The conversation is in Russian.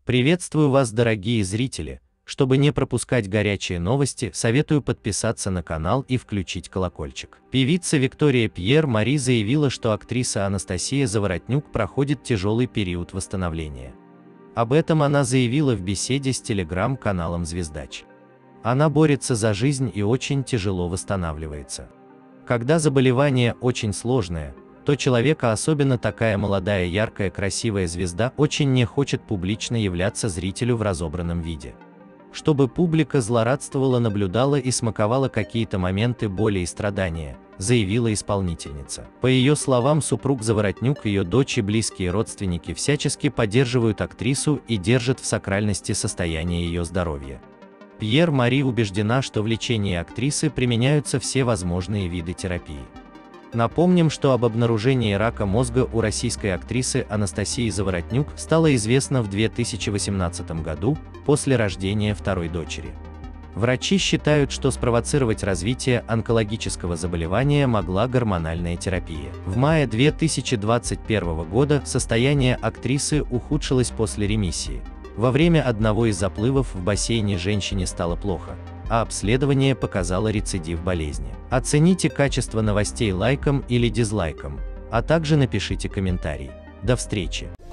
Приветствую вас, дорогие зрители! Чтобы не пропускать горячие новости, советую подписаться на канал и включить колокольчик. Певица Виктория Пьер-Мари заявила, что актриса Анастасия Заворотнюк проходит тяжелый период восстановления. Об этом она заявила в беседе с телеграм-каналом Звездач. Она борется за жизнь и очень тяжело восстанавливается. Когда заболевание очень сложное, то человека, особенно такая молодая, яркая, красивая звезда, очень не хочет публично являться зрителю в разобранном виде. Чтобы публика злорадствовала, наблюдала и смаковала какие-то моменты боли и страдания, заявила исполнительница. По ее словам, супруг Заворотнюк, ее дочь и близкие родственники всячески поддерживают актрису и держат в сакральности состояние ее здоровья. Пьер-Мари убеждена, что в лечении актрисы применяются все возможные виды терапии. Напомним, что об обнаружении рака мозга у российской актрисы Анастасии Заворотнюк стало известно в 2018 году, после рождения второй дочери. Врачи считают, что спровоцировать развитие онкологического заболевания могла гормональная терапия. В мае 2021 года состояние актрисы ухудшилось после ремиссии. Во время одного из заплывов в бассейне женщине стало плохо, а обследование показало рецидив болезни. Оцените качество новостей лайком или дизлайком, а также напишите комментарий. До встречи!